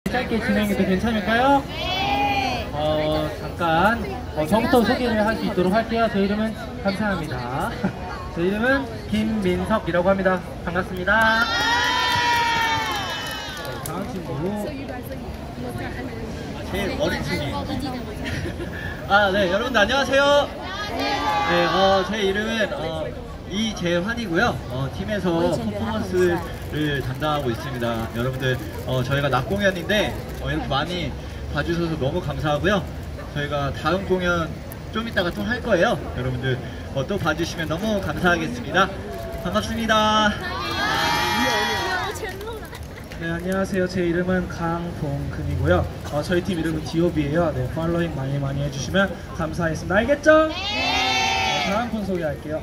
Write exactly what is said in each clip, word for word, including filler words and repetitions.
짧게 진행해도 괜찮을까요? 네. 어, 잠깐 어, 저부터 소개를 할 수 있도록 할게요. 제 이름은 감사합니다. 제 이름은 김민석이라고 합니다. 반갑습니다. 네, 다음 친구. 제일 어린 친구. 아, 네, 여러분들 안녕하세요. 네, 어, 제 이름은 어, 이재환이고요. 어, 팀에서 퍼포먼스를 담당하고 있습니다. 여러분들 어, 저희가 낮 공연인데 어, 이렇게 많이 봐주셔서 너무 감사하고요. 저희가 다음 공연 좀 이따가 또 할 거예요. 여러분들 어, 또 봐주시면 너무 감사하겠습니다. 반갑습니다. 네, 안녕하세요. 제 이름은 강동근이고요. 어, 저희 팀 이름은 디오비예요. 네, 팔로잉 많이 많이 해주시면 감사하겠습니다. 알겠죠? 네. 어, 다음 분 소개할게요.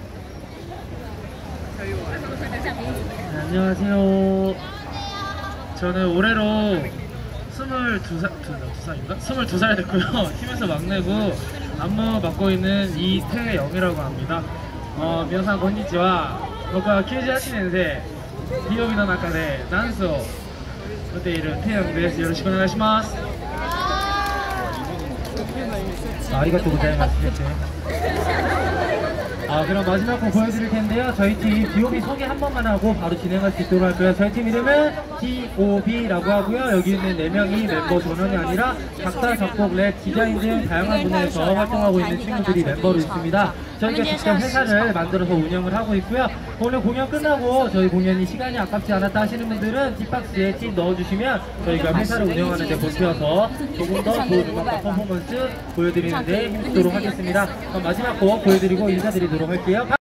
네, 안녕하세요. 저는 올해로 스물두 살, 두, 두 살인가? 스물두 살 됐고요. 팀에서 막내고 안무 맡고 있는 이태영이라고 합니다. 어,皆さんこんにちは。僕はきゅうじゅうはちねん生、ディオビの中でダンスをやっているテヨンです。よろしくお願いします。ありがとうございます。 아, 그럼 마지막 거 보여드릴 텐데요. 저희 팀 디오비 소개 한 번만 하고 바로 진행할 수 있도록 할 거예요. 저희 팀 이름은 디오비라고 하고요. 여기 있는 네 명이 멤버 전원이 아니라 작사, 작곡, 랩, 디자인 등 다양한 분야에서 활동하고 있는 친구들이 멤버로 있습니다. 저희가 직접 회사를 만들어서 운영을 하고 있고요. 오늘 공연 끝나고 저희 공연이 시간이 아깝지 않았다 하시는 분들은 팁박스에 팁 넣어주시면 저희가 회사를 운영하는 데 보태어서 조금 더 좋은 음악과 퍼포먼스 보여드리는 데 힘쓰도록 하겠습니다. 그럼 마지막 곡 보여드리고 인사드리도록 할게요.